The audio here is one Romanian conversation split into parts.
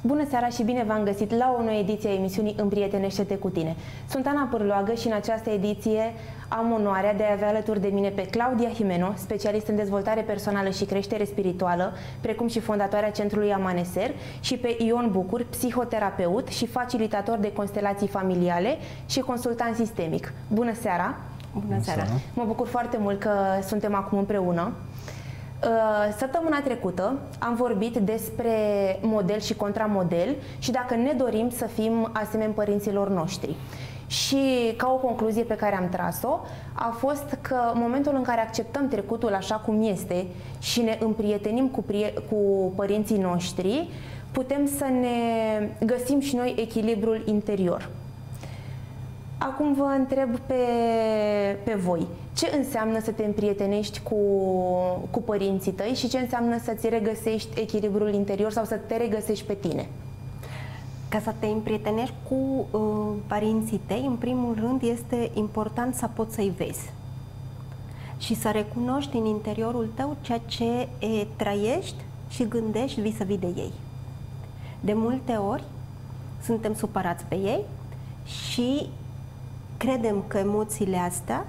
Bună seara și bine v-am găsit la o nouă ediție a emisiunii Împrietenește-te cu tine. Sunt Ana Pârloagă și în această ediție am onoarea de a avea alături de mine pe Claudia Jimeno, specialist în dezvoltare personală și creștere spirituală, precum și fondatoarea Centrului Amaneser, și pe Ion Bucur, psihoterapeut și facilitator de constelații familiale și consultant sistemic. Bună seara! Bună seara! Mă bucur foarte mult că suntem acum împreună. Săptămâna trecută am vorbit despre model și contramodel și dacă ne dorim să fim asemeni părinților noștri. Și ca o concluzie pe care am tras-o a fost că în momentul în care acceptăm trecutul așa cum este și ne împrietenim cu părinții noștri, putem să ne găsim și noi echilibrul interior. Acum vă întreb pe voi. Ce înseamnă să te împrietenești cu părinții tăi și ce înseamnă să-ți regăsești echilibrul interior sau să te regăsești pe tine? Ca să te împrietenești cu părinții tăi, în primul rând este important să poți să-i vezi și să recunoști în interiorul tău ceea ce trăiești și gândești vis-a-vis de ei. De multe ori suntem supărați pe ei și credem că emoțiile astea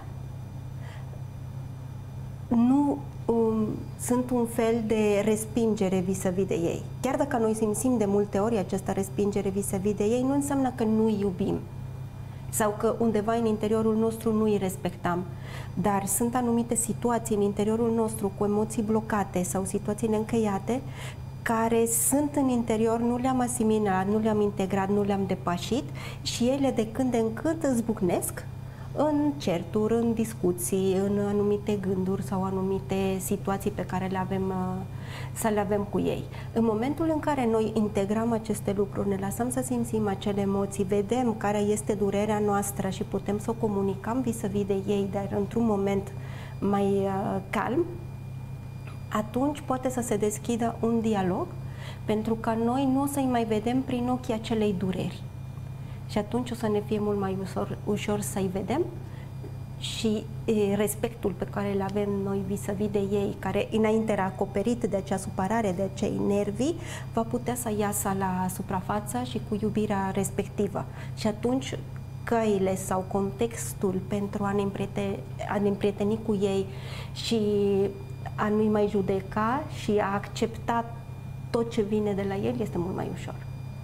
nu sunt un fel de respingere vis-a-vis de ei. Chiar dacă noi simțim de multe ori această respingere vis-a-vis de ei, nu înseamnă că nu îi iubim sau că undeva în interiorul nostru nu îi respectăm. Dar sunt anumite situații în interiorul nostru cu emoții blocate sau situații neîncheiate care sunt în interior, nu le-am asimilat, nu le-am integrat, nu le-am depășit și ele de când în când îzbucnesc în certuri, în discuții, în anumite gânduri sau anumite situații pe care să le avem cu ei. În momentul în care noi integrăm aceste lucruri, ne lăsăm să simțim acele emoții, vedem care este durerea noastră și putem să o comunicăm vis-a-vis de ei, dar într-un moment mai calm, atunci poate să se deschidă un dialog, pentru că noi nu o să-i mai vedem prin ochii acelei dureri. Și atunci o să ne fie mult mai ușor să-i vedem și respectul pe care îl avem noi vis-a-vis de ei, care înainte era acoperit de acea supărare, de acei nervi, va putea să iasă la suprafață și cu iubirea respectivă. Și atunci căile sau contextul pentru a ne împrieteni cu ei și a nu-i mai judeca și a accepta tot ce vine de la el este mult mai ușor.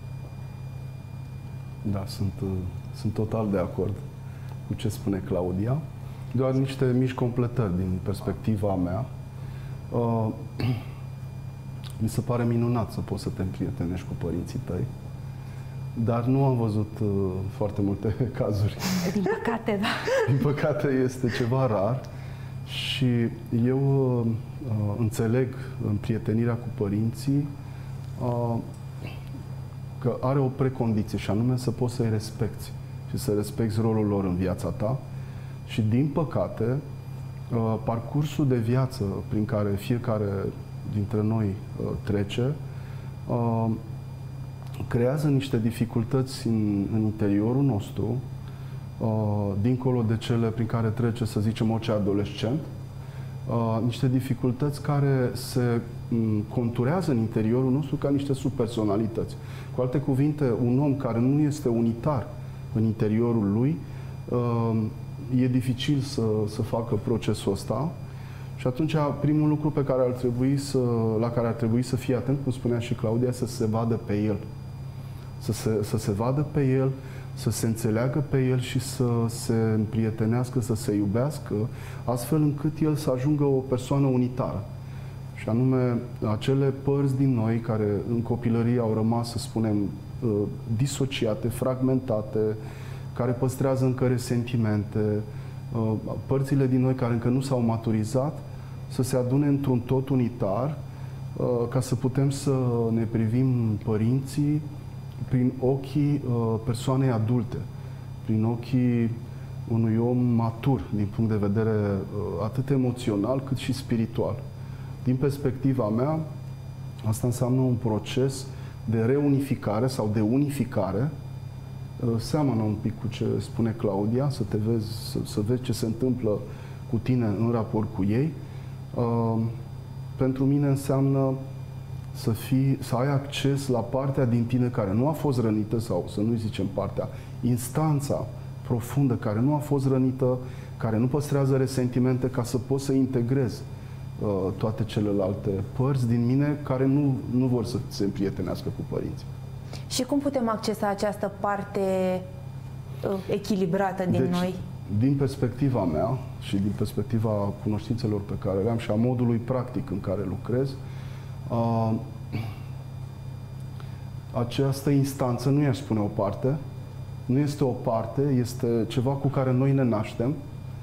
Da, sunt total de acord cu ce spune Claudia. Doar niște mici completări din perspectiva mea. Mi se pare minunat să poți să te împrietenești cu părinții tăi, dar nu am văzut foarte multe cazuri. Din păcate, da. Din păcate este ceva rar și eu înțeleg împrietenirea cu părinții că are o precondiție și anume să poți să-i respecti și să respecti rolul lor în viața ta și din păcate parcursul de viață prin care fiecare dintre noi trece creează niște dificultăți în interiorul nostru, dincolo de cele prin care trece, să zicem, orice adolescent, niște dificultăți care se conturează în interiorul nostru ca niște subpersonalități. Cu alte cuvinte, un om care nu este unitar în interiorul lui, e dificil să facă procesul ăsta și atunci primul lucru pe care la care ar trebui să fie atent, cum spunea și Claudia, să se vadă pe el. Să se vadă pe el, să se înțeleagă pe el și să se împrietenească, să se iubească, astfel încât el să ajungă o persoană unitară. Și anume, acele părți din noi care în copilărie au rămas, să spunem, disociate, fragmentate, care păstrează încă resentimente, părțile din noi care încă nu s-au maturizat, să se adune într-un tot unitar, ca să putem să ne privim părinții prin ochii persoanei adulte, prin ochii unui om matur din punct de vedere atât emoțional cât și spiritual. Din perspectiva mea, asta înseamnă un proces de reunificare sau de unificare. Seamănă un pic cu ce spune Claudia, să vezi ce se întâmplă cu tine în raport cu ei. Pentru mine înseamnă să ai acces la partea din tine care nu a fost rănită, sau să nu zicem partea, instanța profundă care nu a fost rănită, care nu păstrează resentimente, ca să poți să integrezi toate celelalte părți din mine care nu vor să se împrietenească cu părinții. Și cum putem accesa această parte echilibrată din noi? Din perspectiva mea și din perspectiva cunoștințelor pe care le am și a modului practic în care lucrez, această instanță nu i-aș spune o parte, nu este o parte, este ceva cu care noi ne naștem,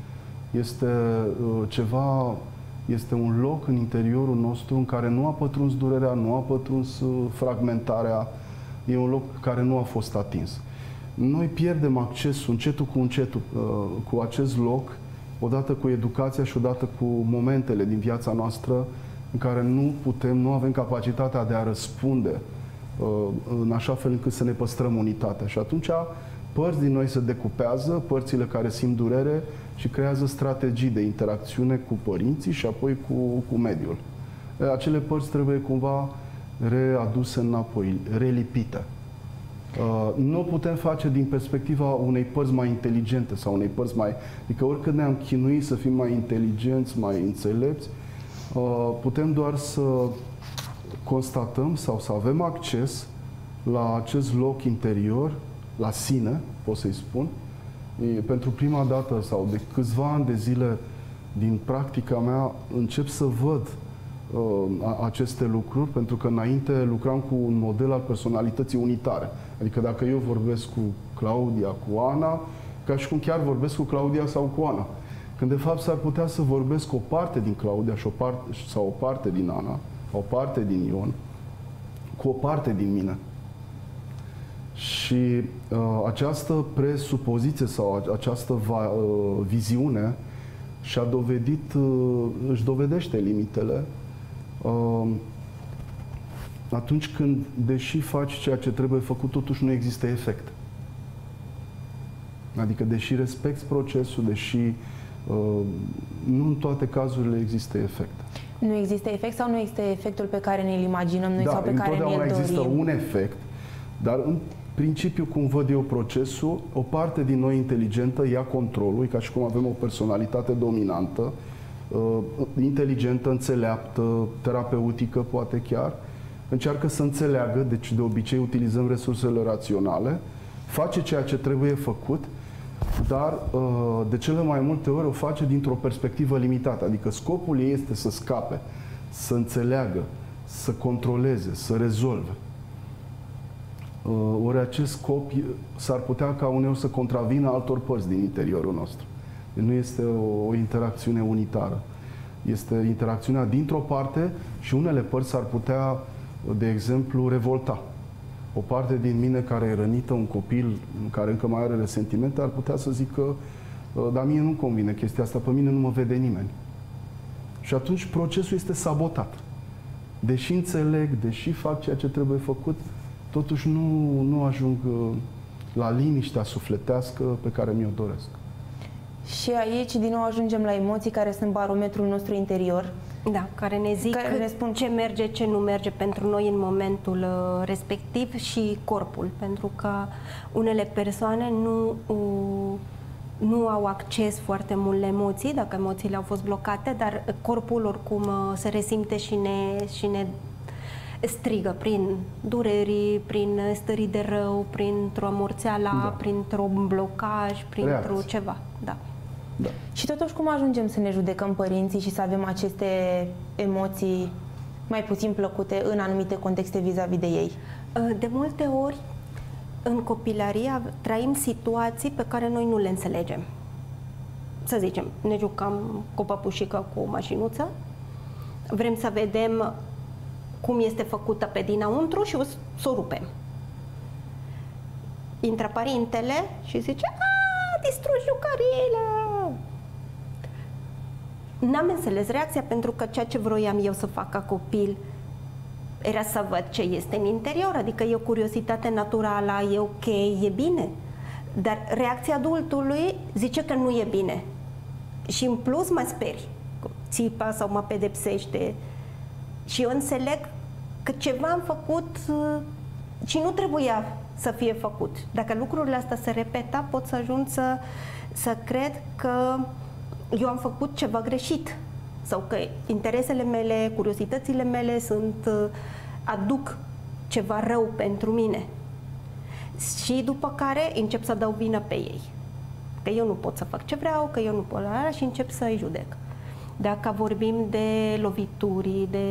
este un loc în interiorul nostru în care nu a pătruns durerea, nu a pătruns fragmentarea, e un loc care nu a fost atins. Noi pierdem accesul încetul cu încetul cu acest loc, odată cu educația și odată cu momentele din viața noastră în care nu avem capacitatea de a răspunde în așa fel încât să ne păstrăm unitatea. Și atunci părți din noi se decupează, părțile care simt durere și creează strategii de interacțiune cu părinții și apoi cu mediul. Acele părți trebuie cumva readuse înapoi, relipite. Nu o putem face din perspectiva unei părți mai inteligente sau unei părți mai... Adică oricât ne-am chinuit să fim mai inteligenți, mai înțelepți, putem doar să constatăm sau să avem acces la acest loc interior, la sine, pot să-i spun. Pentru prima dată sau de câțiva ani de zile din practica mea încep să văd aceste lucruri, pentru că înainte lucram cu un model al personalității unitare. Adică dacă eu vorbesc cu Claudia, cu Ana, ca și cum chiar vorbesc cu Claudia sau cu Ana. Când de fapt s-ar putea să vorbesc o parte din Claudia sau o parte din Ana, o parte din Ion, cu o parte din mine. Și această presupoziție sau această viziune își dovedește limitele atunci când, deși faci ceea ce trebuie făcut, totuși nu există efect. Adică, deși respecti procesul, deși nu în toate cazurile există efect. Nu există efect sau nu există efectul pe care ne-l imaginăm noi sau pe care ne-l dorim? Da, întotdeauna există un efect, dar în principiu, cum văd eu procesul, o parte din noi inteligentă ia controlul, ca și cum avem o personalitate dominantă, inteligentă, înțeleaptă, terapeutică, poate chiar, încearcă să înțeleagă, deci de obicei utilizăm resursele raționale, face ceea ce trebuie făcut, dar de cele mai multe ori o face dintr-o perspectivă limitată, adică scopul ei este să scape, să înțeleagă, să controleze, să rezolve. Ori acest scop s-ar putea ca uneori să contravină altor părți din interiorul nostru. Nu este o interacțiune unitară. Este interacțiunea dintr-o parte și unele părți s-ar putea, de exemplu, revolta. O parte din mine care e rănită, un copil care încă mai are resentimente, ar putea să zică, dar mie nu-mi convine chestia asta, pe mine nu mă vede nimeni. Și atunci procesul este sabotat. Deși înțeleg, deși fac ceea ce trebuie făcut, totuși nu ajung la liniștea sufletească pe care mi-o doresc. Și aici, din nou, ajungem la emoții care sunt barometrul nostru interior. Da, care ne zic ne spun ce merge, ce nu merge pentru noi în momentul respectiv și corpul. Pentru că unele persoane nu au acces foarte mult la emoții, dacă emoțiile au fost blocate, dar corpul oricum se resimte și ne strigă prin dureri, prin stări de rău, printr-o amorțeală, printr-un blocaj, printr-o ceva. Da. Da. Și totuși, cum ajungem să ne judecăm părinții și să avem aceste emoții mai puțin plăcute în anumite contexte vis-a-vis de ei? De multe ori, în copilărie, trăim situații pe care noi nu le înțelegem. Să zicem, ne jucăm cu păpușică cu o mașinuță, vrem să vedem cum este făcută pe dinăuntru și să o rupem. Intră părintele și zice, distrugi jucăriile! N-am înțeles reacția, pentru că ceea ce vroiam eu să fac ca copil era să văd ce este în interior, adică e o curiozitate naturală, e ok, e bine. Dar reacția adultului zice că nu e bine. Și în plus mă speri, țipa sau mă pedepsește. Și eu înțeleg că ceva am făcut și nu trebuia să fie făcut. Dacă lucrurile astea se repeta, pot să ajung să cred că eu am făcut ceva greșit sau că interesele mele, curiozitățile mele aduc ceva rău pentru mine. Și după care încep să dau vină pe ei. Că eu nu pot să fac ce vreau, că eu nu pot și încep să-i judec. Dacă vorbim de lovituri, de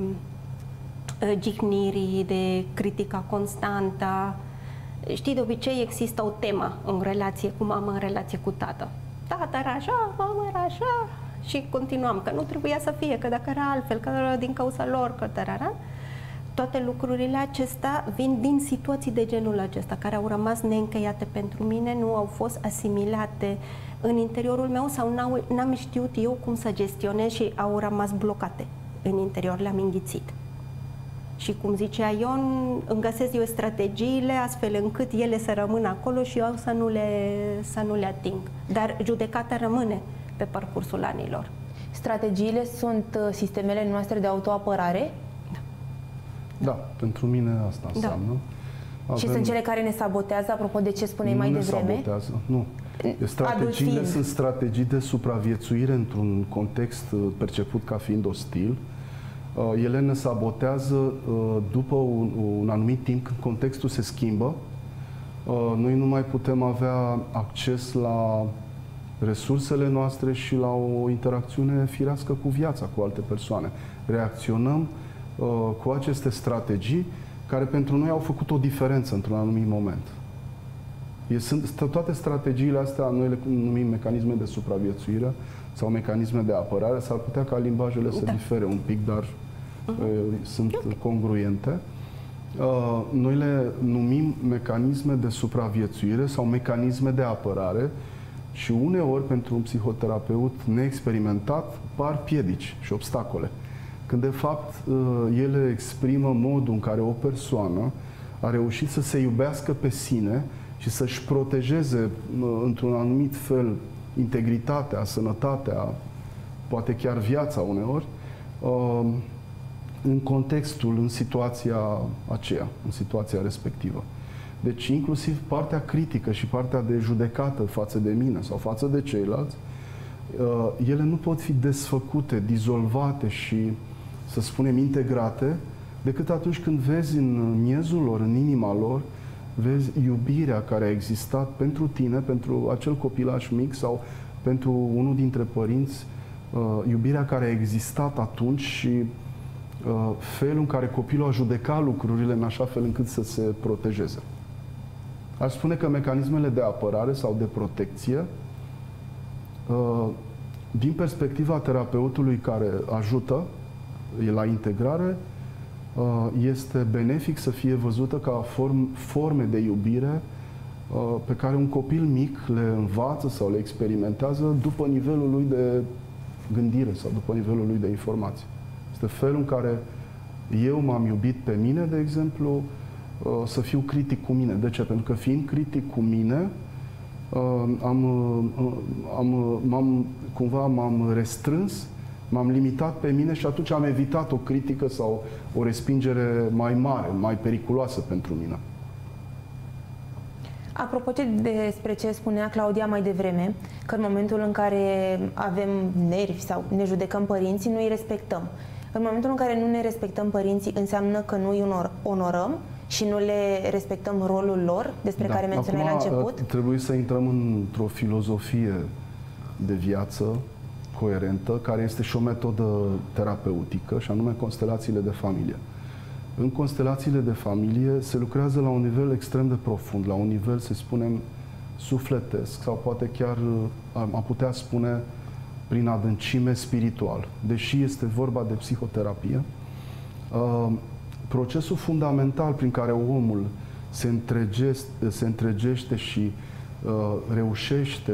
jignirii, de critica constantă, știi, de obicei există o temă în relație cu mama, în relație cu tată. Tata era așa, mama era așa și continuam, că nu trebuia să fie, că dacă era altfel, că era din cauza lor, că tărara. Toate lucrurile acestea vin din situații de genul acesta, care au rămas neîncheiate pentru mine, nu au fost asimilate în interiorul meu sau n-am știut eu cum să gestionez și au rămas blocate în interior, le-am înghițit. Și cum zicea Ion, îmi găsesc eu strategiile astfel încât ele să rămână acolo și eu să nu le ating. Dar judecata rămâne pe parcursul anilor. Strategiile sunt sistemele noastre de autoapărare? Da, pentru mine asta înseamnă. Da. Și sunt cele care ne sabotează, apropo de ce spuneai mai devreme? Nu ne sabotează, nu. Strategiile sunt strategii de supraviețuire într-un context perceput ca fiind ostil. Ele ne sabotează după un anumit timp, când contextul se schimbă. Noi nu mai putem avea acces la resursele noastre și la o interacțiune firească cu viața, cu alte persoane. Reacționăm cu aceste strategii care pentru noi au făcut o diferență într-un anumit moment. Toate strategiile astea, noi le numim mecanisme de supraviețuire sau mecanisme de apărare. S-ar putea ca limbajele să difere un pic, dar sunt congruente. Noi le numim mecanisme de supraviețuire sau mecanisme de apărare și uneori, pentru un psihoterapeut neexperimentat, par piedici și obstacole. Când de fapt ele exprimă modul în care o persoană a reușit să se iubească pe sine și să-și protejeze într-un anumit fel integritatea, sănătatea, poate chiar viața uneori, în contextul, în situația aceea, în situația respectivă. Deci inclusiv partea critică și partea de judecată față de mine sau față de ceilalți, ele nu pot fi desfăcute, dizolvate și, să spunem, integrate, decât atunci când vezi în miezul lor, în inima lor, vezi iubirea care a existat pentru tine, pentru acel copilaș mic sau pentru unul dintre părinți, iubirea care a existat atunci și felul în care copilul a judecat lucrurile în așa fel încât să se protejeze. Aș spune că mecanismele de apărare sau de protecție, din perspectiva terapeutului care ajută la integrare, este benefic să fie văzută ca forme de iubire pe care un copil mic le învață sau le experimentează după nivelul lui de gândire sau după nivelul lui de informație. Este felul în care eu m-am iubit pe mine, de exemplu, să fiu critic cu mine. De ce? Pentru că fiind critic cu mine, cumva m-am restrâns, m-am limitat pe mine și atunci am evitat o critică sau o respingere mai mare, mai periculoasă pentru mine. Apropo despre ce spunea Claudia mai devreme, că în momentul în care avem nervi sau ne judecăm părinții, nu îi respectăm. În momentul în care nu ne respectăm părinții, înseamnă că nu îi onorăm și nu le respectăm rolul lor, despre care menționai la început? Trebuie să intrăm într-o filozofie de viață coerentă, care este și o metodă terapeutică, și anume constelațiile de familie. În constelațiile de familie se lucrează la un nivel extrem de profund, la un nivel, să spunem, sufletesc sau poate chiar, am putea spune, prin adâncime spiritual. Deși este vorba de psihoterapie, procesul fundamental prin care omul se întregește și reușește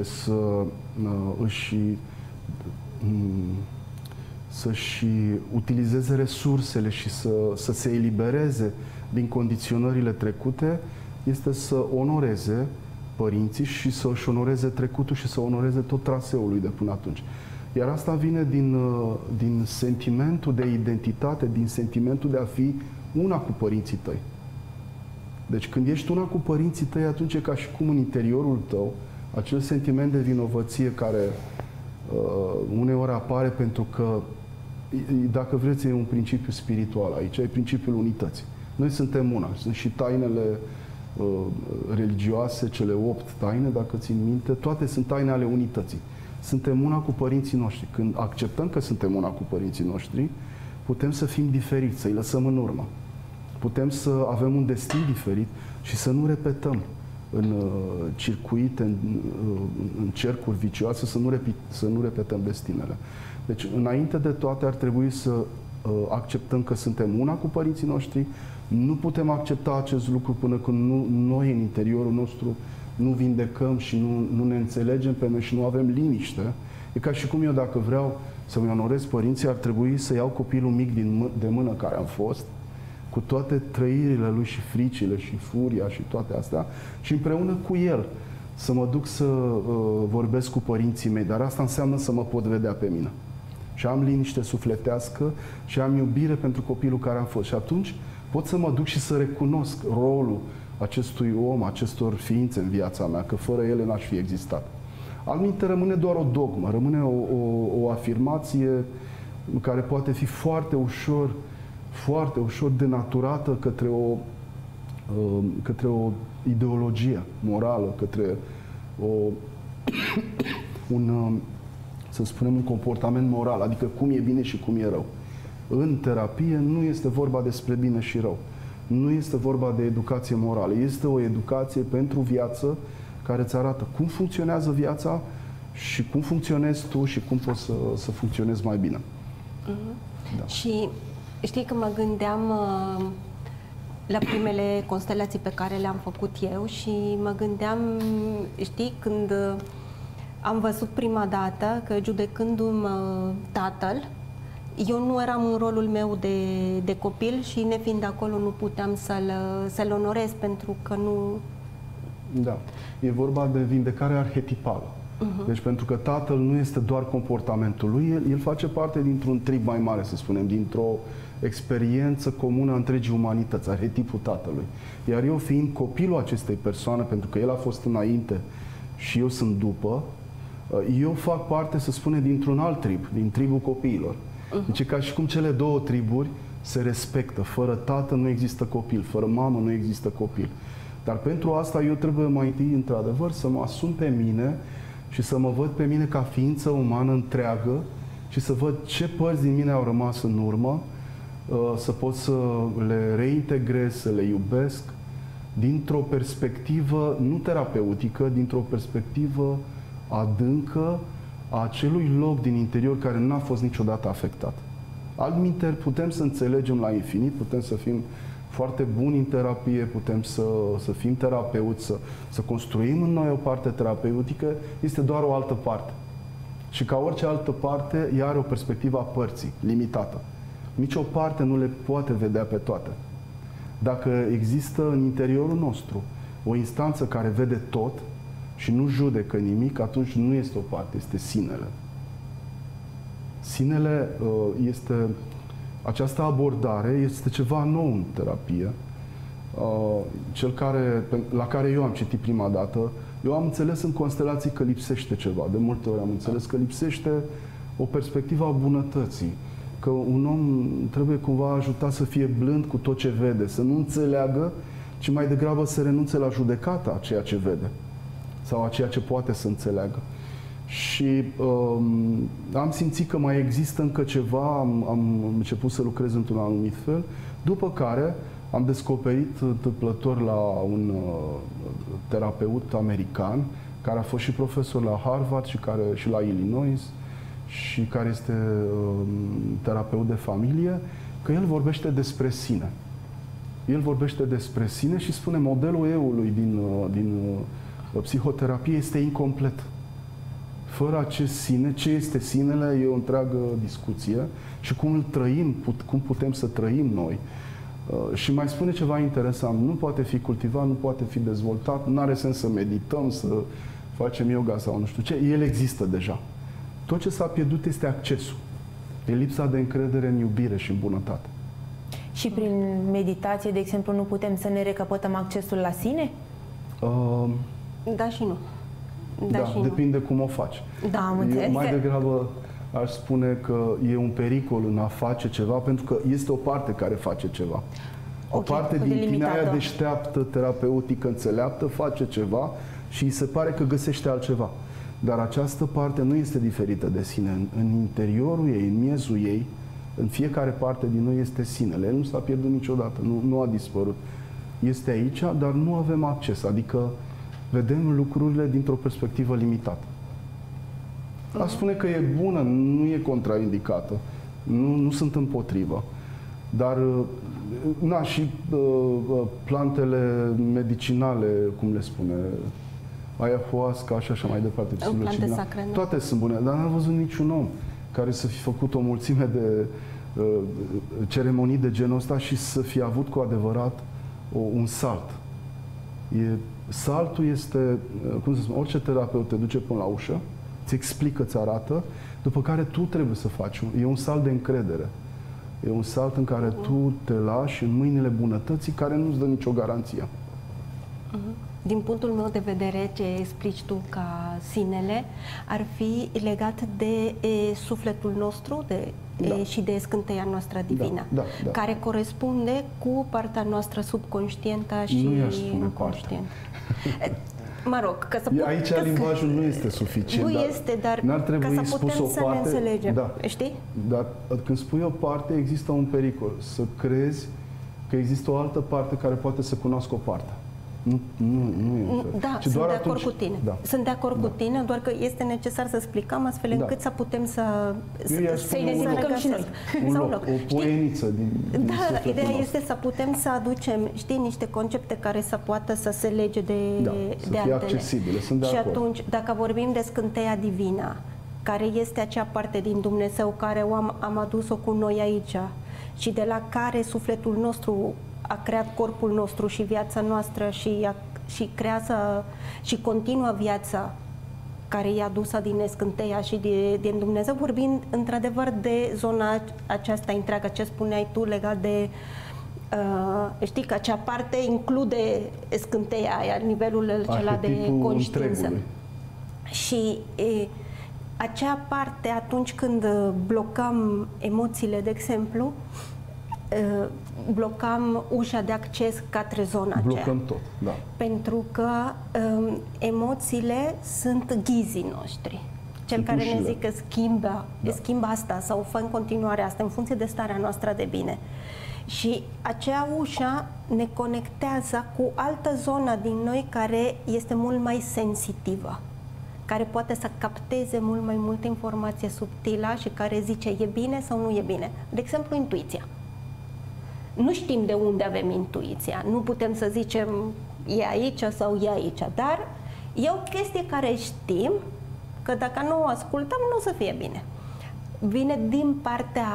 să-și utilizeze resursele și să se elibereze din condiționările trecute, este să onoreze părinții și să-și onoreze trecutul și să onoreze tot traseul lui de până atunci. Iar asta vine din sentimentul de identitate, din sentimentul de a fi una cu părinții tăi. Deci când ești una cu părinții tăi, atunci e ca și cum în interiorul tău, acel sentiment de vinovăție care uneori apare pentru că, dacă vreți, e un principiu spiritual aici, e principiul unității. Noi suntem una, sunt și tainele religioase, cele 8 taine, dacă țin minte, toate sunt taine ale unității. Suntem una cu părinții noștri. Când acceptăm că suntem una cu părinții noștri, putem să fim diferiți, să-i lăsăm în urmă. Putem să avem un destin diferit și să nu repetăm în circuite, în cercuri vicioase, să nu repetăm destinele. Deci, înainte de toate, ar trebui să acceptăm că suntem una cu părinții noștri. Nu putem accepta acest lucru până când noi, în interiorul nostru, nu vindecăm și nu ne înțelegem pe noi și nu avem liniște. E ca și cum eu, dacă vreau să-mi onorez părinții, ar trebui să iau copilul mic de mână care am fost, cu toate trăirile lui și fricile și furia și toate astea, și împreună cu el să mă duc să vorbesc cu părinții mei. Dar asta înseamnă să mă pot vedea pe mine. Și am liniște sufletească și am iubire pentru copilul care am fost. Și atunci pot să mă duc și să recunosc rolul acestui om, acestor ființe în viața mea, că fără ele n-aș fi existat. Altminte rămâne doar o dogmă, rămâne o afirmație care poate fi foarte ușor denaturată către o ideologie morală, către să spunem, un comportament moral, adică cum e bine și cum e rău. În terapie nu este vorba despre bine și rău. Nu este vorba de educație morală. Este o educație pentru viață care îți arată cum funcționează viața și cum funcționezi tu și cum poți să funcționezi mai bine. Da. Și știi că mă gândeam la primele constelații pe care le-am făcut eu și mă gândeam, știi, când am văzut prima dată că, judecându-mi tatăl, eu nu eram în rolul meu de copil și, nefiind acolo, nu puteam să-l onorez pentru că nu... Da. E vorba de vindecare arhetipală. Deci pentru că tatăl nu este doar comportamentul lui, el face parte dintr-un trib mai mare, să spunem, dintr-o experiență comună a întregii umanități, arhetipul tatălui. Iar eu, fiind copilul acestei persoane, pentru că el a fost înainte și eu sunt după, eu fac parte, să spunem, dintr-un alt trib, din tribul copiilor. Deci e ca și cum cele două triburi se respectă. Fără tată nu există copil, fără mamă nu există copil. Dar pentru asta eu trebuie mai întâi, într-adevăr, să mă asum pe mine și să mă văd pe mine ca ființă umană întreagă și să văd ce părți din mine au rămas în urmă, să pot să le reintegrez, să le iubesc dintr-o perspectivă nu terapeutică, dintr-o perspectivă adâncă a acelui loc din interior care n-a fost niciodată afectat. Altminteri, putem să înțelegem la infinit, putem să fim foarte buni în terapie, putem să fim terapeuți, să construim în noi o parte terapeutică, este doar o altă parte. Și ca orice altă parte, ea are o perspectivă a părții, limitată. Nici o parte nu le poate vedea pe toate. Dacă există în interiorul nostru o instanță care vede tot și nu judecă nimic, atunci nu este o parte, este sinele. Sinele este... Această abordare este ceva nou în terapie. La care eu am citit prima dată, eu am înțeles în constelații că lipsește ceva. De multe ori am înțeles că lipsește o perspectivă a bunătății. Că un om trebuie cumva ajutat să fie blând cu tot ce vede, să nu înțeleagă, ci mai degrabă să renunțe la judecata a ceea ce vede sau a ceea ce poate să înțeleagă. Și am simțit că mai există încă ceva, am început să lucrez într-un anumit fel, după care am descoperit întâmplător la un terapeut american, care a fost și profesor la Harvard și la Illinois, și care este terapeut de familie, că el vorbește despre sine. El vorbește despre sine și spune modelul eului din psihoterapie este incomplet. Fără acest sine, ce este sinele, e o întreagă discuție și cum îl trăim, cum putem să trăim noi. Și mai spune ceva interesant, nu poate fi cultivat, nu poate fi dezvoltat, nu are sens să medităm, să facem yoga sau nu știu ce, el există deja. Tot ce s-a pierdut este accesul. E lipsa de încredere în iubire și în bunătate. Și prin meditație, de exemplu, nu putem să ne recăpătăm accesul la sine? Da și nu. Da, și depinde cum o faci. Da, am înțeles. Eu mai degrabă aș spune că e un pericol în a face ceva, pentru că este o parte care face ceva. O parte din tine, aia deșteaptă, terapeutică, înțeleaptă, face ceva și îi se pare că găsește altceva. Dar această parte nu este diferită de sine. În interiorul ei, în miezul ei, în fiecare parte din noi este sinele. El nu s-a pierdut niciodată, nu a dispărut. Este aici, dar nu avem acces. Adică vedem lucrurile dintr-o perspectivă limitată. Aș spune că e bună, nu e contraindicată. Nu sunt împotrivă. Dar și plantele medicinale, cum le spune, ayahuasca și așa mai departe, plante sacre, toate sunt bune, dar n-am văzut niciun om care să fi făcut o mulțime de ceremonii de genul ăsta și să fi avut cu adevărat un salt. Saltul este, cum să spun, orice terapeut te duce până la ușă, îți explică, îți arată, după care tu trebuie să faci. E un salt de încredere. E un salt în care tu te lași în mâinile bunătății, care nu-ți dă nicio garanție. Din punctul meu de vedere, ce explici tu ca sinele ar fi legat de sufletul nostru și de scânteia noastră divină, care corespunde cu partea noastră subconștientă și inconștientă. Mă rog, că să aici limbajul nu este suficient. Nu este, dar n-ar trebui ca să putem să ne înțelegem. Știi? Dar când spui o parte, există un pericol. Să crezi că există o altă parte care poate să cunoască o parte. Nu e da, sunt de acord cu tine. Sunt de acord cu tine, doar că este necesar să explicăm astfel încât să putem să identificăm și noi. O poieniță din ideea este să putem să aducem, niște concepte care să poată să se lege de să fie accesibile. Sunt de acord. Și atunci, dacă vorbim de scânteia divină, care este acea parte din Dumnezeu care am adus-o cu noi aici și de la care sufletul nostru a creat corpul nostru și viața noastră și creează și continuă viața care e adusă din scânteia și din Dumnezeu, vorbind într-adevăr de zona aceasta întreagă, ce spuneai tu legat de știi că acea parte include scânteia aia, nivelul acela de conștiință. Și acea parte, atunci când blocăm emoțiile, de exemplu, blocam ușa de acces către zona aceea. Blocăm tot, da. Pentru că emoțiile sunt ghizii noștri. Cel care ne zice schimbă asta sau fă în continuare asta în funcție de starea noastră de bine. Și acea ușă ne conectează cu altă zonă din noi care este mult mai sensitivă, care poate să capteze mult mai multă informație subtilă și care zice e bine sau nu e bine. De exemplu, intuiția. Nu știm de unde avem intuiția, nu putem să zicem e aici sau e aici, dar e o chestie care știm că dacă nu o ascultăm, nu o să fie bine. Vine din partea...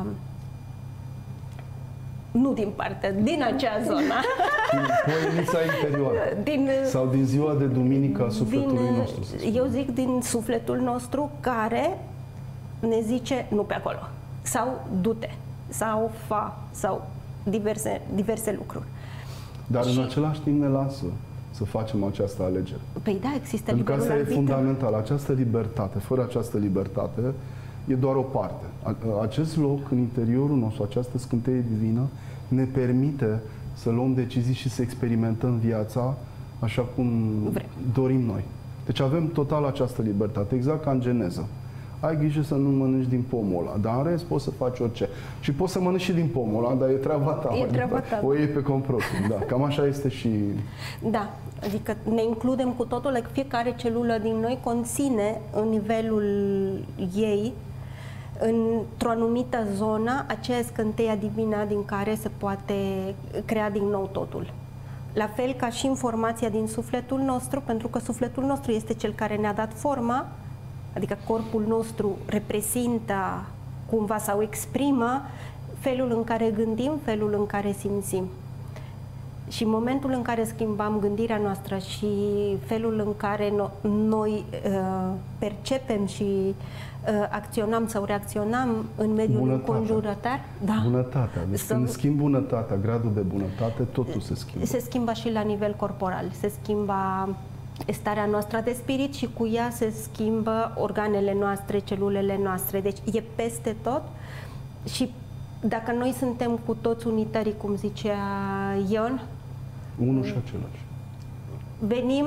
din acea zonă. Din poienița interioară. Sau din ziua de duminică a sufletului nostru. Eu zic din sufletul nostru care ne zice nu pe acolo. Sau du-te. Sau fa. Sau diverse lucruri. Dar în același timp ne lasă să facem această alegere. Păi da, există pentru că asta e fundamental. Această libertate, fără această libertate, e doar o parte. Acest loc în interiorul nostru, această scânteie divină, ne permite să luăm decizii și să experimentăm viața așa cum dorim noi. Deci avem total această libertate, exact ca în Geneză. Ai grijă să nu mănânci din pomul ăla, dar în rest poți să faci orice. Și poți să mănânci și din pomul ăla, dar e treaba ta. E treaba ta. O iei pe compropriu, da. Cam așa este și... Da, adică ne includem cu totul, fiecare celulă din noi conține în nivelul ei, într-o anumită zonă, aceea scânteia divină din care se poate crea din nou totul. La fel ca și informația din sufletul nostru, pentru că sufletul nostru este cel care ne-a dat forma, adică corpul nostru reprezintă cumva sau exprimă felul în care gândim, felul în care simțim. Și în momentul în care schimbam gândirea noastră și felul în care noi percepem și acționam sau reacționam în mediul înconjurător, bunătatea. Deci când schimb bunătatea, gradul de bunătate, totul se schimbă. Se schimbă și la nivel corporal, se schimbă starea noastră de spirit și cu ea se schimbă organele noastre, celulele noastre. Deci e peste tot și dacă noi suntem cu toți unitari, cum zicea Ion, unul și același. Venim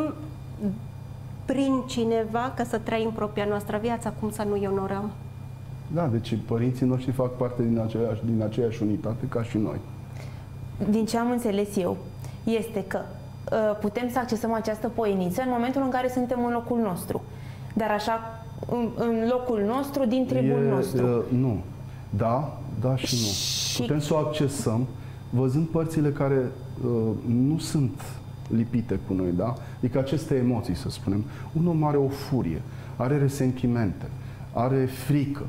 prin cineva ca să trăim propria noastră viață, cum să nu-i onorăm? Da, deci părinții noștri fac parte din aceeași unitate ca și noi. Din ce am înțeles eu, este că putem să accesăm această poieniță în momentul în care suntem în locul nostru. Dar așa, în locul nostru, din tribul nostru. Nu. Da, da și nu. Putem să o accesăm văzând părțile care nu sunt lipite cu noi, da? Adică aceste emoții, să spunem. Un om are o furie, are resentimente, are frică.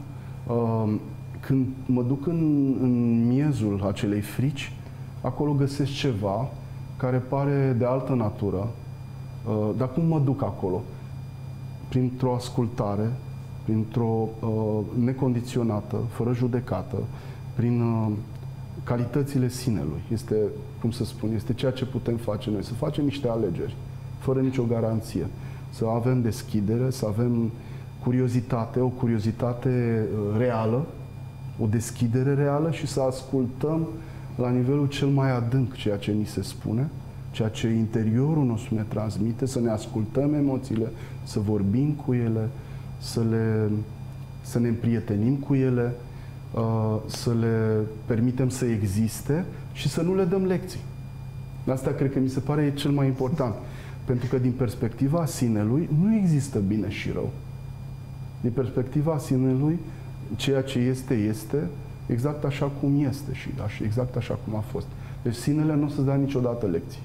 Când mă duc în miezul acelei frici, acolo găsesc ceva care pare de altă natură, dar cum mă duc acolo? Printr-o ascultare, printr-o necondiționată, fără judecată, prin calitățile sinelui. Este, cum să spun, este ceea ce putem face noi, să facem niște alegeri, fără nicio garanție, să avem deschidere, să avem curiozitate, o curiozitate reală, o deschidere reală și să ascultăm la nivelul cel mai adânc ceea ce ni se spune, ceea ce interiorul nostru ne transmite, să ne ascultăm emoțiile, să vorbim cu ele, să ne împrietenim cu ele, să le permitem să existe și să nu le dăm lecții. Asta cred că mi se pare cel mai important. Pentru că din perspectiva sinelui nu există bine și rău. Din perspectiva sinelui, ceea ce este, este exact așa cum este și exact așa cum a fost. Deci sinele nu o să-ți dea niciodată lecții.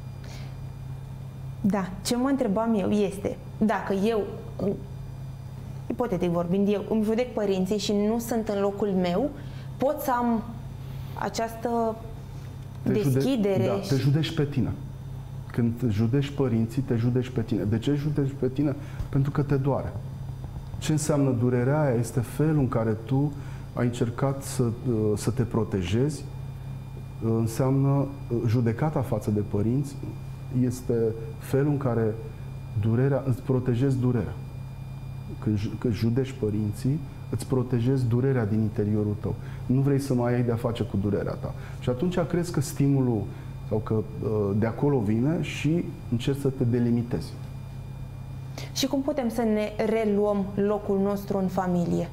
Da, ce mă întrebam eu este, dacă eu, ipotetic vorbind, eu îmi judec părinții și nu sunt în locul meu, pot să am această deschidere? Da, te judești pe tine. Când judești părinții, te judești pe tine. De ce judești pe tine? Pentru că te doare. Ce înseamnă durerea aia? Este felul în care tu ai încercat să te protejezi, înseamnă judecata față de părinți, este felul în care îți protejezi durerea. Când judești părinții, îți protejezi durerea din interiorul tău. Nu vrei să mai ai de-a face cu durerea ta. Și atunci crezi că stimulul sau că de acolo vine și încerci să te delimitezi. Și cum putem să ne reluăm locul nostru în familie?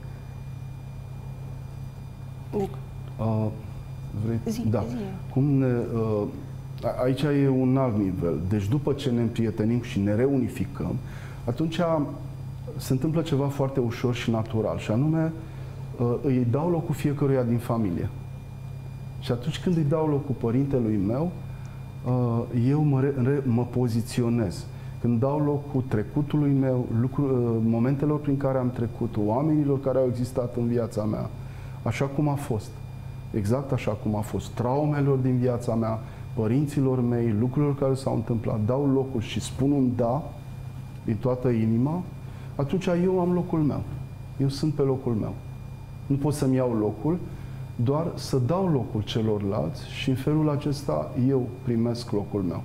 Da. Aici e un alt nivel. Deci după ce ne împrietenim și ne reunificăm, atunci se întâmplă ceva foarte ușor și natural, și anume îi dau locul fiecăruia din familie. Și atunci când îi dau locul părintelui meu, eu mă poziționez. Când dau locul trecutului meu, momentelor prin care am trecut, oamenilor care au existat în viața mea, așa cum a fost, exact așa cum a fost, traumelor din viața mea, părinților mei, lucrurilor care s-au întâmplat, dau locul și spun un da din toată inima, atunci eu am locul meu. Eu sunt pe locul meu. Nu pot să-mi iau locul, doar să dau locul celorlalți și în felul acesta eu primesc locul meu.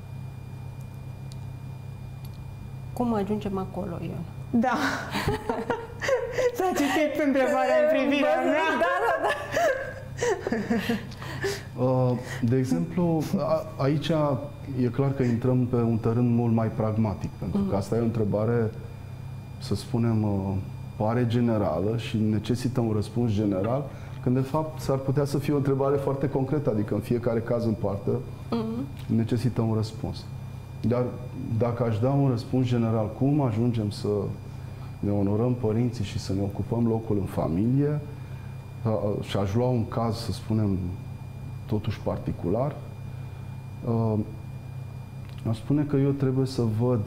Cum ajungem acolo, Ion? Da. S-a citit întrebarea în privirea mea. Da. De exemplu, aici e clar că intrăm pe un teren mult mai pragmatic, pentru că asta e o întrebare, să spunem, pare generală și necesită un răspuns general, când de fapt s-ar putea să fie o întrebare foarte concretă, adică în fiecare caz în parte necesită un răspuns. Dar dacă aș da un răspuns general, cum ajungem să ne onorăm părinții și să ne ocupăm locul în familie, și aș lua un caz, să spunem, totuși particular, aș spune că eu trebuie să văd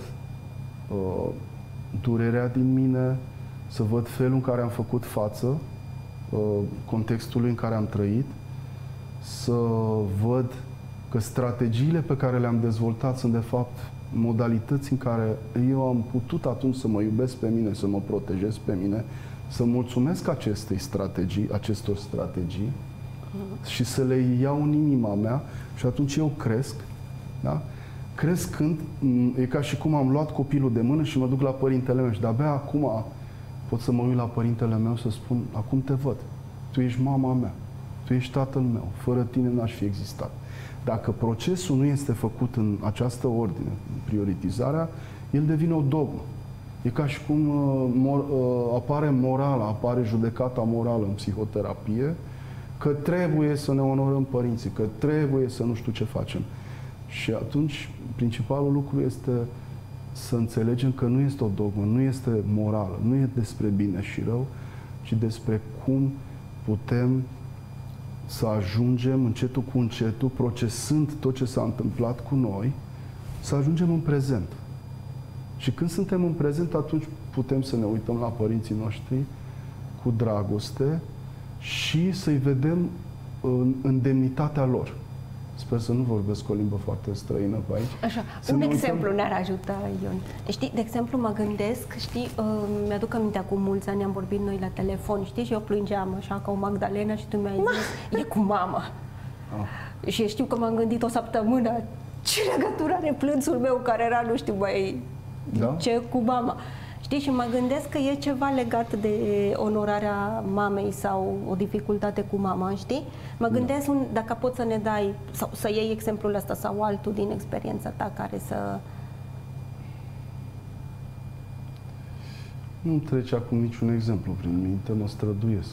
durerea din mine, să văd felul în care am făcut față contextului în care am trăit, să văd că că strategiile pe care le-am dezvoltat sunt de fapt modalități în care eu am putut atunci să mă iubesc pe mine, să mă protejez pe mine, să mulțumesc acestor strategii și să le iau în inima mea și atunci eu cresc, da? Crescând, e ca și cum am luat copilul de mână și mă duc la părintele meu și de-abia acum pot să mă uit la părintele meu să spun, acum te văd, tu ești mama mea, tu ești tatăl meu, fără tine n-aș fi existat. Dacă procesul nu este făcut în această ordine, prioritizarea, el devine o dogmă. E ca și cum apare morala, apare judecata morală în psihoterapie, că trebuie să ne onorăm părinții, că trebuie să nu știu ce facem. Și atunci, principalul lucru este să înțelegem că nu este o dogmă, nu este morală, nu e despre bine și rău, ci despre cum putem să ajungem încetul cu încetul, procesând tot ce s-a întâmplat cu noi, să ajungem în prezent. Și când suntem în prezent, atunci putem să ne uităm la părinții noștri cu dragoste și să-i vedem în demnitatea lor. Sper să nu vorbesc o limbă foarte străină pe aici. Așa, un exemplu ne-ar ajuta, Ion. Știi, de exemplu, mă gândesc, știi, mi-aduc aminte, acum mulți ani am vorbit noi la telefon, știi, și eu plângeam așa ca o Magdalena și tu mi-ai zis, e cu mama. Și știu că m-am gândit o săptămână, ce legătură are plânsul meu care era, nu știu, mai ce cu mama. Știi, și mă gândesc că e ceva legat de onorarea mamei sau o dificultate cu mama, știi? Mă gândesc dacă poți să ne dai, sau să iei exemplul ăsta sau altul din experiența ta care să... Nu trece acum niciun exemplu prin minte, mă străduiesc.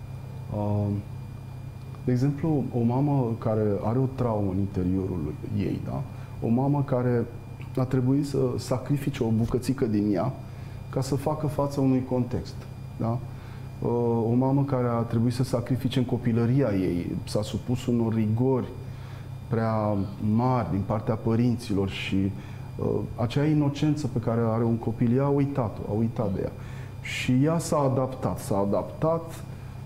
De exemplu, o mamă care are o traumă în interiorul ei, da? O mamă care a trebuit să sacrifice o bucățică din ea ca să facă față unui context. Da? O mamă care a trebuit să sacrifice în copilăria ei, s-a supus unor rigori prea mari din partea părinților și acea inocență pe care are un copil, ea a uitat-o, a uitat de ea. Și ea s-a adaptat.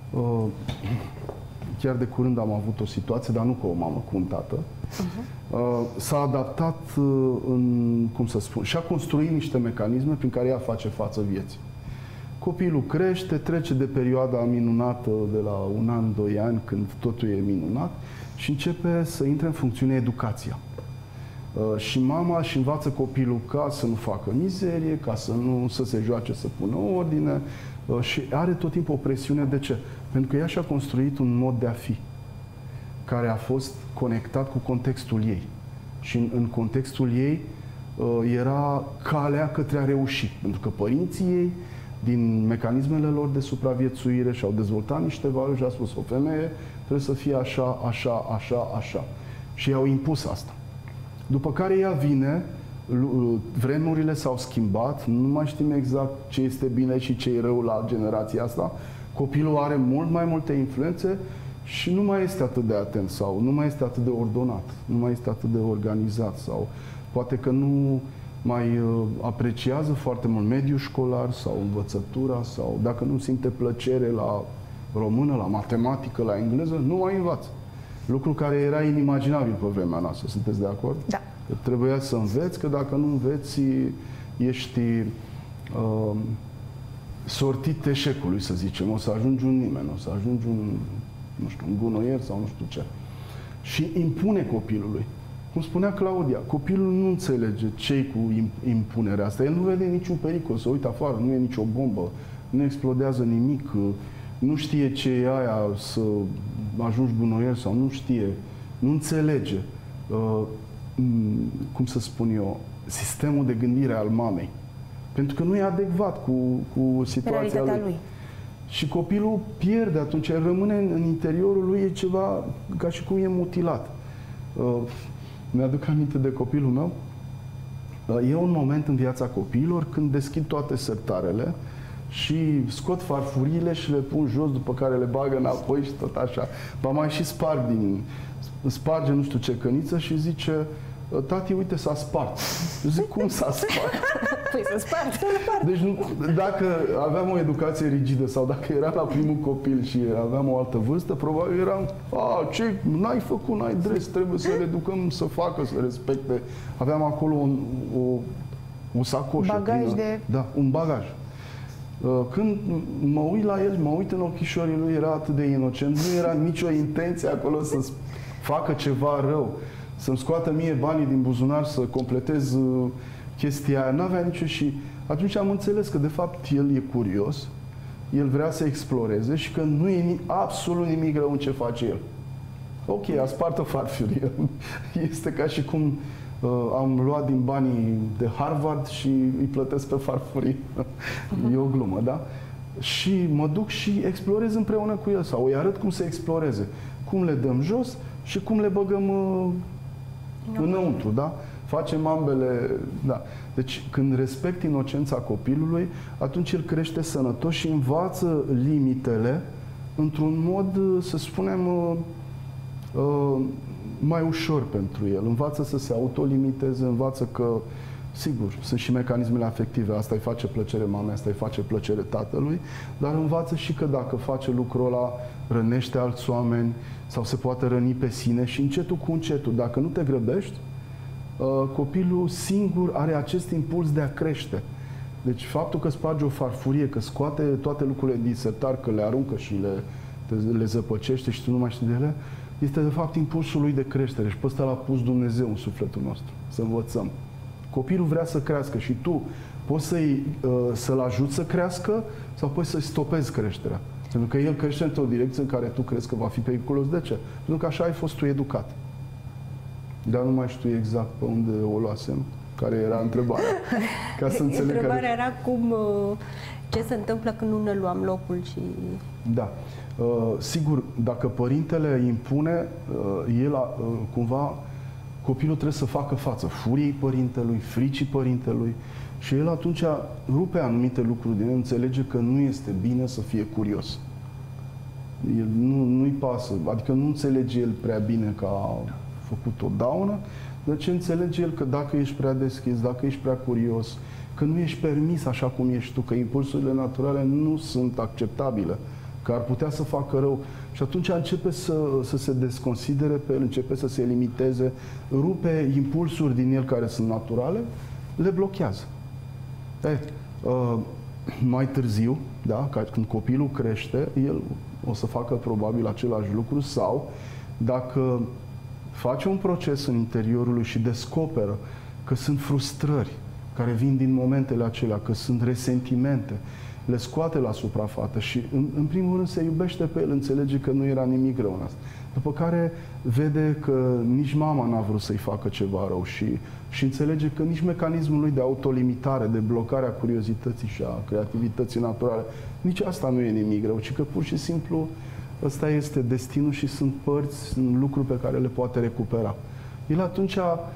Chiar de curând am avut o situație, dar nu cu o mamă, cu un tată. S-a adaptat cum să spun, și a construit niște mecanisme prin care ea face față vieții. Copilul crește, trece de perioada minunată de la 1 an, 2 ani, când totul e minunat, și începe să intre în funcțiune educația. Și mama își învață copilul ca să nu facă mizerie, ca să se joace, să pună ordine, și are tot timpul o presiune. De ce? Pentru că ea și-a construit un mod de a fi, care a fost conectat cu contextul ei. Și în contextul ei era calea către a reuși. Pentru că părinții ei, din mecanismele lor de supraviețuire, și-au dezvoltat niște valori și a spus, o femeie trebuie să fie așa, așa, așa, așa. Și i-au impus asta. După care ea vine, vremurile s-au schimbat, nu mai știm exact ce este bine și ce e rău la generația asta. Copilul are mult mai multe influențe și nu mai este atât de atent sau nu mai este atât de ordonat, nu mai este atât de organizat sau poate că nu mai apreciază foarte mult mediul școlar sau învățătura sau dacă nu simte plăcere la română, la matematică, la engleză, nu mai învață. Lucru care era inimaginabil pe vremea noastră. Sunteți de acord? Da. Că trebuia să înveți, că dacă nu înveți, ești sortit eșecului, să zicem. O să ajungi un nimeni, o să ajungi nu știu, un gunoier sau nu știu ce. Și impune copilului. Cum spunea Claudia, copilul nu înțelege ce-i cu impunerea asta. El nu vede niciun pericol, să uită afară, nu e nicio bombă, nu explodează nimic, nu știe ce e aia să ajungi gunoier sau nu știe, nu înțelege, cum să spun eu, sistemul de gândire al mamei. Pentru că nu e adecvat cu situația lui. Și copilul pierde atunci, el rămâne în interiorul lui, e ceva ca și cum e mutilat. Mi-aduc aminte de copilul meu. E un moment în viața copiilor când deschid toate sertarele și scot farfuriile și le pun jos, după care le bagă înapoi și tot așa. Ba mai și sparge nu știu ce căniță și zice, tati, uite, s-a spart. Eu zic, cum s-a spart? Păi să spart. Deci dacă aveam o educație rigidă sau dacă era la primul copil și aveam o altă vârstă, probabil eram, ce n-ai făcut, n-ai dres, trebuie să le educăm să facă, să respecte. Aveam acolo o sacoșă. Bagaj plină, de... Da, un bagaj. Când mă uit la el, mă uit în ochișorii lui, era atât de inocent, nu era nicio intenție acolo să facă ceva rău, să-mi scoată mie banii din buzunar, să completez chestia aia, n-avea nicio. Și atunci am înțeles că de fapt el e curios, el vrea să exploreze și că nu e absolut nimic rău în ce face el. Ok, a spart o farfurie. Este ca și cum am luat din banii de Harvard și îi plătesc pe farfurie. E o glumă, da? Și mă duc și explorez împreună cu el sau îi arăt cum să exploreze. Cum le dăm jos și cum le băgăm înăuntru, da? Facem ambele, da. Deci când respect inocența copilului, atunci el crește sănătos și învață limitele într-un mod, să spunem, mai ușor pentru el. Învață să se autolimiteze, învață că, sigur, sunt și mecanismele afective. Asta îi face plăcere mamei, asta îi face plăcere tatălui, dar învață și că dacă face lucrul ăla, rănește alți oameni sau se poate răni pe sine și încetul cu încetul. Dacă nu te grăbești, copilul singur are acest impuls de a crește. Deci faptul că sparge o farfurie, că scoate toate lucrurile din sertar, că le aruncă și le zăpăcește și tu nu mai știi de ele, este de fapt impulsul lui de creștere și pe ăsta l-a pus Dumnezeu în sufletul nostru, să învățăm. Copilul vrea să crească și tu poți să-l ajuți să crească sau poți să-i stopezi creșterea. Pentru că el crește într-o direcție în care tu crezi că va fi periculos. De ce? Pentru că așa ai fost tu educat. Dar nu mai știu exact pe unde o luasem, care era întrebarea. Ca să înțeleg. Întrebarea era ce se întâmplă când nu ne luăm locul și... Da. Sigur, dacă părintele impune, cumva copilul trebuie să facă față furiei părintelui, fricii părintelui și el atunci rupe anumite lucruri din el, înțelege că nu este bine să fie curios. El nu-i pasă, adică nu înțelege el prea bine că a făcut o daună, dar ce înțelege el că dacă ești prea deschis, dacă ești prea curios, că nu ești permis așa cum ești tu, că impulsurile naturale nu sunt acceptabile, că ar putea să facă rău. Și atunci începe să se desconsidere pe el, începe să se limiteze, rupe impulsuri din el care sunt naturale, le blochează. Mai târziu, da, când copilul crește, el o să facă probabil același lucru sau dacă face un proces în interiorul lui și descoperă că sunt frustrări care vin din momentele acelea, că sunt resentimente, le scoate la suprafață și în primul rând se iubește pe el, înțelege că nu era nimic rău în asta. După care vede că nici mama n-a vrut să-i facă ceva rău și înțelege că nici mecanismul lui de autolimitare, de blocare a curiozității și a creativității naturale, nici asta nu e nimic rău, ci că pur și simplu ăsta este destinul și sunt părți, sunt lucruri pe care le poate recupera. El atunci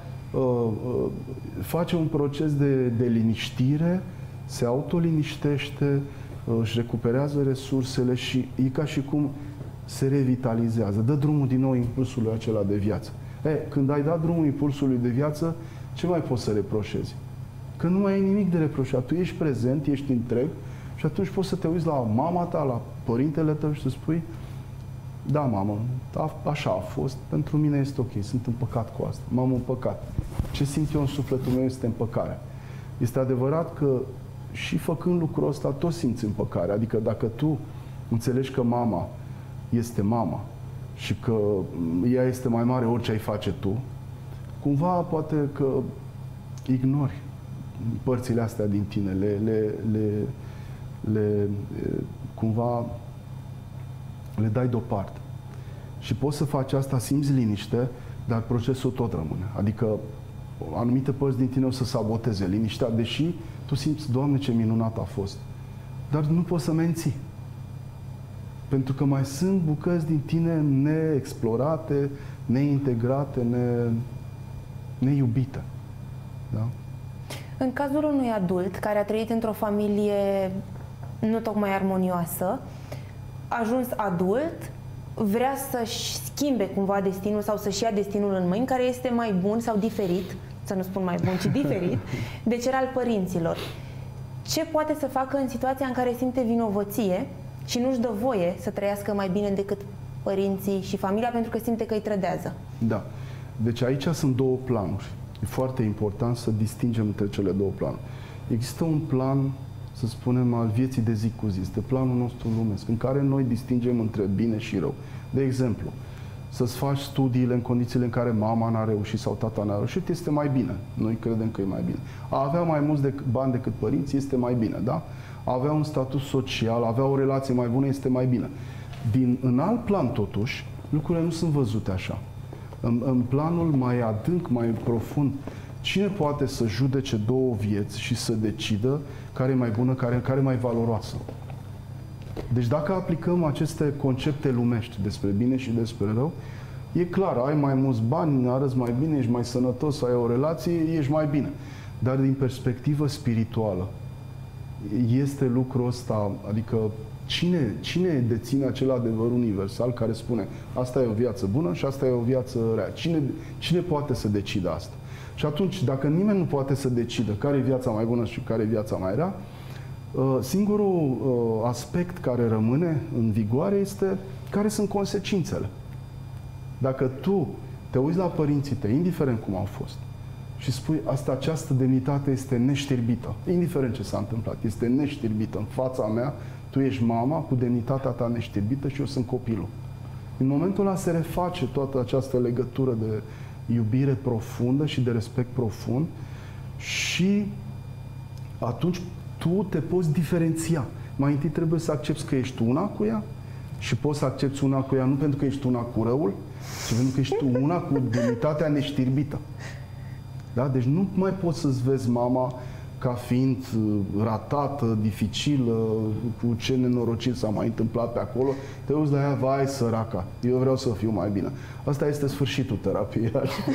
face un proces de liniștire, se autoliniștește, își recuperează resursele și e ca și cum se revitalizează, dă drumul din nou impulsului acela de viață. Când ai dat drumul impulsului de viață, ce mai poți să reproșezi? Că nu mai ai nimic de reproșat. Tu ești prezent, ești întreg și atunci poți să te uiți la mama ta, la părintele tău și să spui: da, mamă, așa a fost, pentru mine este ok, sunt împăcat cu asta, m-am împăcat. Ce simt eu în sufletul meu este împăcarea. Este adevărat că și făcând lucrul ăsta, tot simți împăcare. Adică dacă tu înțelegi că mama este mama și că ea este mai mare orice ai face tu, cumva poate că ignori părțile astea din tine, cumva le dai deoparte. Și poți să faci asta, simți liniște, dar procesul tot rămâne. Adică anumite părți din tine o să saboteze liniștea, deși tu simți: Doamne, ce minunat a fost. Dar nu poți să menții. Pentru că mai sunt bucăți din tine neexplorate, neintegrate, neiubite. Da? În cazul unui adult care a trăit într-o familie nu tocmai armonioasă, ajuns adult, vrea să-și schimbe cumva destinul sau să-și ia destinul în mâini, care este mai bun sau diferit, să nu spun mai bun, ci diferit, de cel al părinților. Ce poate să facă în situația în care simte vinovăție și nu-și dă voie să trăiască mai bine decât părinții și familia pentru că simte că îi trădează? Da. Deci aici sunt două planuri. E foarte important să distingem între cele două planuri. Există un plan, să spunem, al vieții de zi cu zi. Este planul nostru lumesc, în care noi distingem între bine și rău. De exemplu, să-ți faci studiile în condițiile în care mama n-a reușit sau tata n-a reușit, este mai bine. Noi credem că e mai bine. A avea mai mulți bani decât părinții este mai bine, da? A avea un statut social, a avea o relație mai bună este mai bine. În alt plan, totuși, lucrurile nu sunt văzute așa. În planul mai adânc, mai profund, cine poate să judece două vieți și să decidă care e mai bună, care e mai valoroasă? Deci dacă aplicăm aceste concepte lumești despre bine și despre rău, e clar, ai mai mulți bani, arăți mai bine, ești mai sănătos, ai o relație, ești mai bine. Dar din perspectivă spirituală, este lucrul ăsta, adică cine deține acel adevăr universal care spune asta e o viață bună și asta e o viață rea? Cine poate să decida asta? Și atunci, dacă nimeni nu poate să decidă care e viața mai bună și care e viața mai rea, singurul aspect care rămâne în vigoare este care sunt consecințele. Dacă tu te uiți la părinții tăi, indiferent cum au fost, și spui această demnitate este neștirbită, indiferent ce s-a întâmplat, este neștirbită în fața mea, tu ești mama cu demnitatea ta neștirbită și eu sunt copilul. În momentul ăla se reface toată această legătură de iubire profundă și de respect profund și atunci tu te poți diferenția. Mai întâi trebuie să accepti că ești una cu ea și poți să accepti una cu ea nu pentru că ești una cu răul, ci pentru că ești una cu demnitatea neștirbită. Da? Deci nu mai poți să-ți vezi mama ca fiind ratată, dificilă, cu ce nenorocit s-a mai întâmplat pe acolo. Te uiți la ea, vai săraca, eu vreau să fiu mai bine. Asta este sfârșitul terapiei.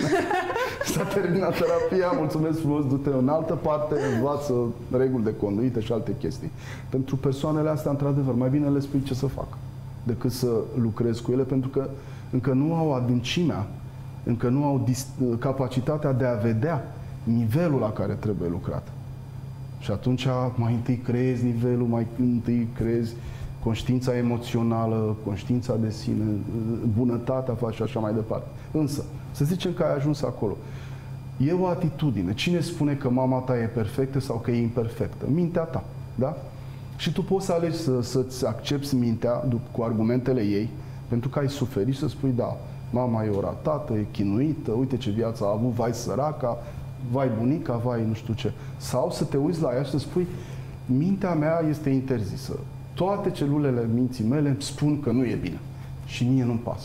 S-a terminat terapia, mulțumesc frumos, du-te în altă parte, învață reguli de conduită și alte chestii. Pentru persoanele astea, într-adevăr, mai bine le spui ce să facă decât să lucrezi cu ele, pentru că încă nu au adâncimea, încă nu au capacitatea de a vedea nivelul la care trebuie lucrat. Și atunci mai întâi creezi nivelul, mai întâi creezi conștiința emoțională, conștiința de sine, bunătatea faci și așa mai departe. Însă, să zicem că ai ajuns acolo. E o atitudine. Cine spune că mama ta e perfectă sau că e imperfectă? Mintea ta, da? Și tu poți să alegi să-ți accepti mintea cu argumentele ei, pentru că ai suferit, să spui, da, mama e o ratată, e chinuită, uite ce viață a avut, vai săraca, vai bunica, vai nu știu ce. Sau să te uiți la ea și să spui, mintea mea este interzisă. Toate celulele minții mele îmi spun că nu e bine. Și mie nu-mi pasă.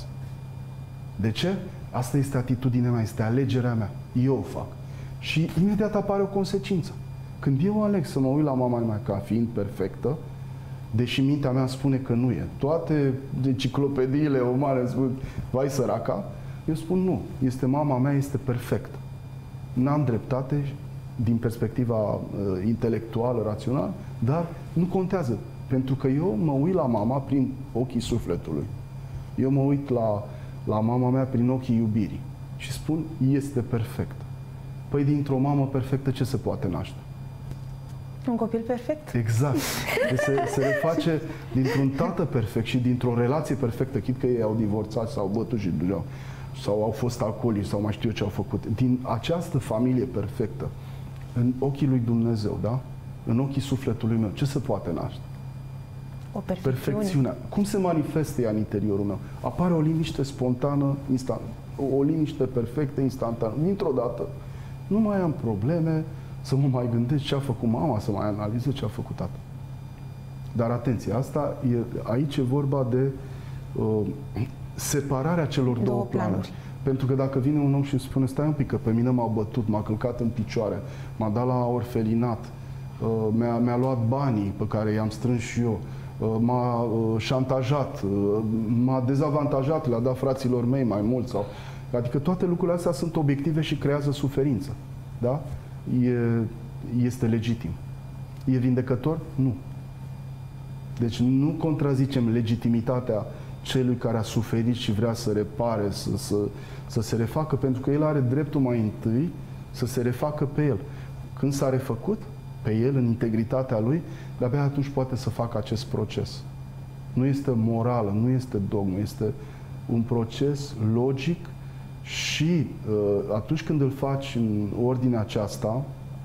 De ce? Asta este atitudinea mea, este alegerea mea. Eu o fac. Și imediat apare o consecință. Când eu aleg să mă uit la mama mea ca fiind perfectă, deși mintea mea spune că nu e, toate enciclopediile umane îmi spun, vai săraca, eu spun nu, este mama mea, este perfectă. N-am dreptate din perspectiva intelectuală, rațională, dar nu contează. Pentru că eu mă uit la mama prin ochii sufletului. Eu mă uit la mama mea prin ochii iubirii. Și spun, este perfectă. Păi dintr-o mamă perfectă ce se poate naște? Un copil perfect? Exact. Deci se reface dintr-un tată perfect și dintr-o relație perfectă, chit că ei au divorțat sau bătut și dureau, sau au fost alcoolici sau mai știu eu ce au făcut. Din această familie perfectă, în ochii lui Dumnezeu, da? În ochii sufletului meu, ce se poate naște? O perfecțiunea. Cum se manifestă ea în interiorul meu? Apare o liniște spontană, o liniște perfectă, instantană. Dintr-o dată, nu mai am probleme să mă mai gândesc ce a făcut mama, să mai analizez ce a făcut tata. Dar atenție, aici e vorba de separarea celor două planuri. Pentru că dacă vine un om și îmi spune, stai un pic, că pe mine m-au bătut, m-a călcat în picioare, m-a dat la orfelinat, mi-a luat banii pe care i-am strâns și eu, m-a șantajat, m-a dezavantajat, le-a dat fraților mei mai mult. Adică toate lucrurile astea sunt obiective și creează suferință. Da? Este legitim. E vindecător? Nu. Deci nu contrazicem legitimitatea celui care a suferit și vrea să repare, să se refacă, pentru că el are dreptul mai întâi să se refacă pe el. Când s-a refăcut pe el, în integritatea lui, de-abia atunci poate să facă acest proces. Nu este morală, nu este dogmă, este un proces logic și atunci când îl faci în ordinea aceasta,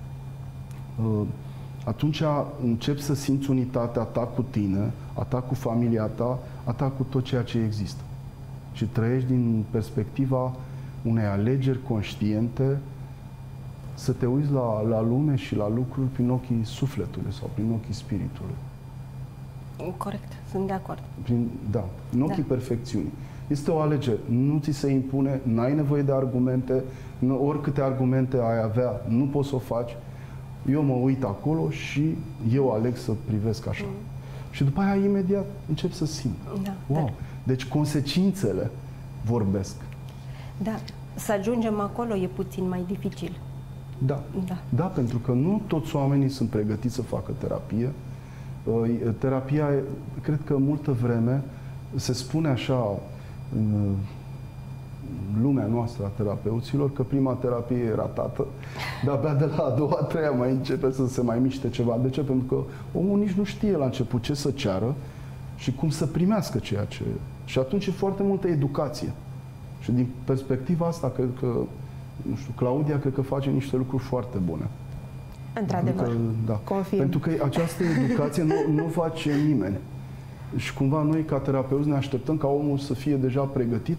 atunci începi să simți unitatea ta cu tine, a ta cu familia ta, a ta cu tot ceea ce există. Și trăiești din perspectiva unei alegeri conștiente să te uiți la lume și la lucruri prin ochii sufletului sau prin ochii spiritului. Corect, sunt de acord. Da, în ochii perfecțiunii. Este o alegere, nu ți se impune, n-ai nevoie de argumente, oricâte argumente ai avea, nu poți să o faci. Eu mă uit acolo și eu aleg să privesc așa. Și după aia imediat încep să simt. Da, wow! Deci consecințele vorbesc. Da, să ajungem acolo e puțin mai dificil. Da, pentru că nu toți oamenii sunt pregătiți să facă terapie. Terapia, cred că multă vreme se spune așa în lumea noastră a terapeuților că prima terapie e ratată, dar abia de la a doua, a treia mai începe să se mai miște ceva. De ce? Pentru că omul nici nu știe la început ce să ceară și cum să primească ceea ce... Și atunci e foarte multă educație. Și din perspectiva asta, cred că, nu știu, Claudia cred că face niște lucruri foarte bune. Într-adevăr, da. confirm. Pentru că această educație nu face nimeni. Și cumva noi, ca terapeuți, ne așteptăm ca omul să fie deja pregătit,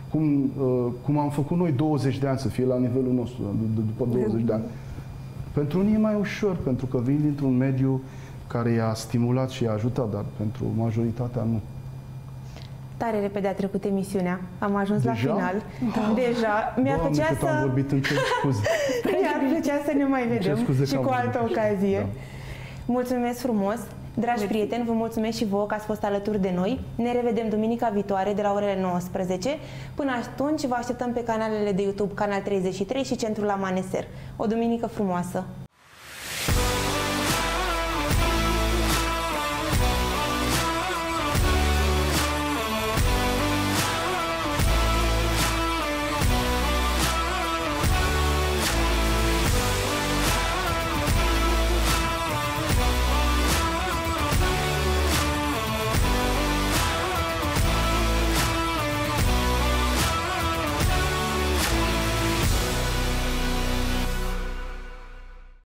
cum am făcut noi 20 de ani, să fie la nivelul nostru, după 20 de ani. Pentru unii e mai ușor, pentru că vin dintr-un mediu care i-a stimulat și i-a ajutat, dar pentru majoritatea nu. Tare repede a trecut emisiunea. Am ajuns la final. Da. Deja. Mi-ar plăcea să... am vorbit, îmi cer scuze. Mi-ar plăcea să ne mai vedem și cu altă ocazie. Da. Mulțumesc frumos! Dragi prieteni, vă mulțumesc și vouă că ați fost alături de noi. Ne revedem duminica viitoare de la orele 19. Până atunci vă așteptăm pe canalele de YouTube Canal 33 și Centrul Amaneser. O duminică frumoasă!